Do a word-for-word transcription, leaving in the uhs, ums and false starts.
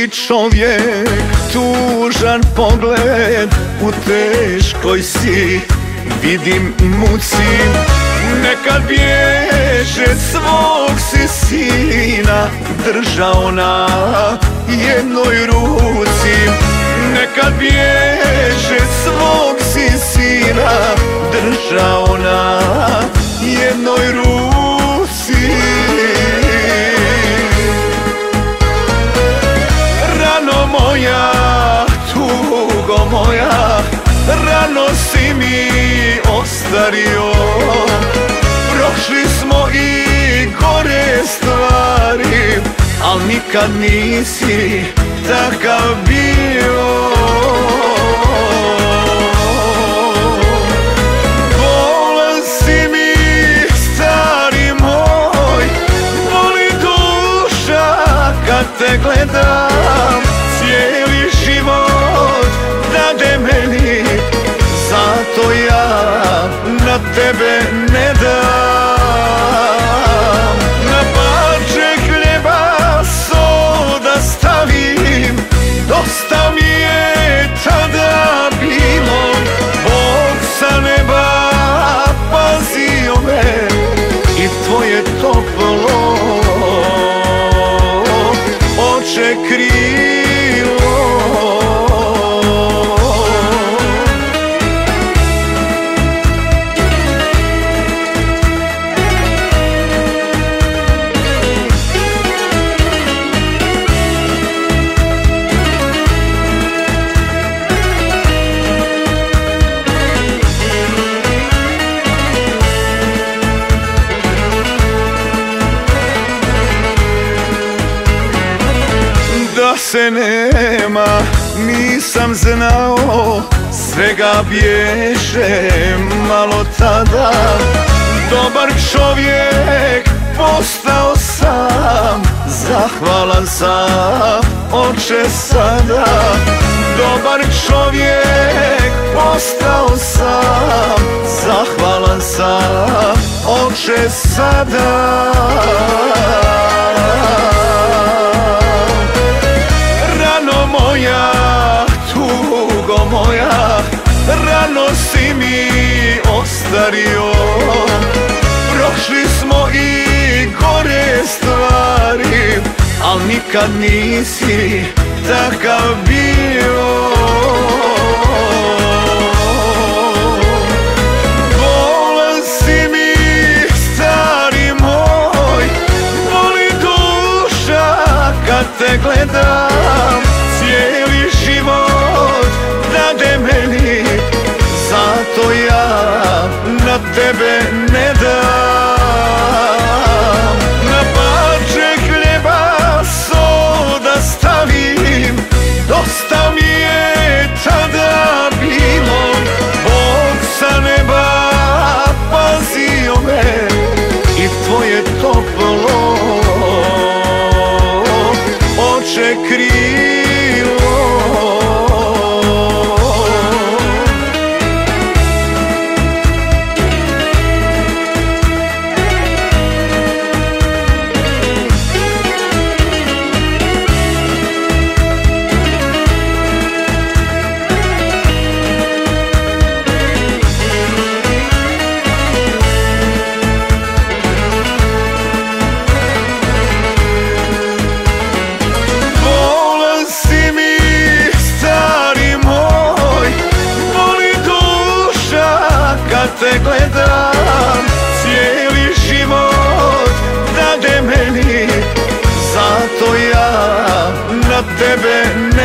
si čovjek, tužan pogled, u teškoj si, vidim muci. Nekad bježe svog si sina držao na jednoj ruci. Nekad bježe svog si sina držao na jednoj ruci. Rano moja, tugo moja, rano si mi ostario. Prošli smo i gore stvari, al nikad nisi takav bio. Bolan si mi, stari moj, boli duša kad te gledam. Cijeli život dade meni, zato ja na tebe ne dam. Na parče hljeba sol da stavim, dosta mi je tada bilo. Bog sa neba pazio me i tvoje toplo oče krilo. Da se nema nisam znao, svega bježe malo tada. Dobar čovjek postao sam, zahvalan sam oče sada. Dobar čovjek postao sam, zahvalan sam oče sada. Moja, tugo moja, rano si mi ostario. Prošli smo i gore stvari, al nikad nisi takav bio. Bolan si mi, stari moj, boli duša kad te gledam. Cijeli život dade meni, zato ja na tebe ne dam. Na parče hljeba sol da stavim, dosta mi je tada bilo. Bog sa neba pazio me i tvoje toplo oče krilo. Te gledam, cijeli život dade meni, zato ja na tebe